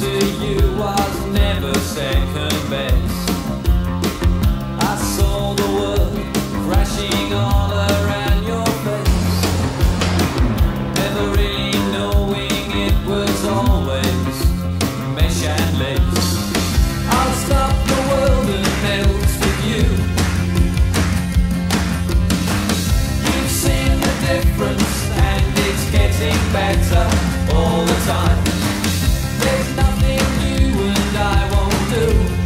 to you was never second best. I saw the world crashing all around your face, never really knowing it was always mesh and lace. I'll stop the world and melt with you. You've seen the difference and it's getting better all the time. There's nothing you and I won't do.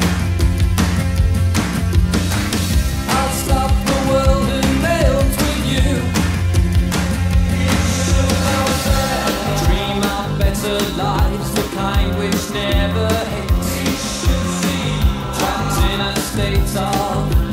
I'll stop the world and melt with you. Dream of better lives, the kind which never ends. Trapped in a state of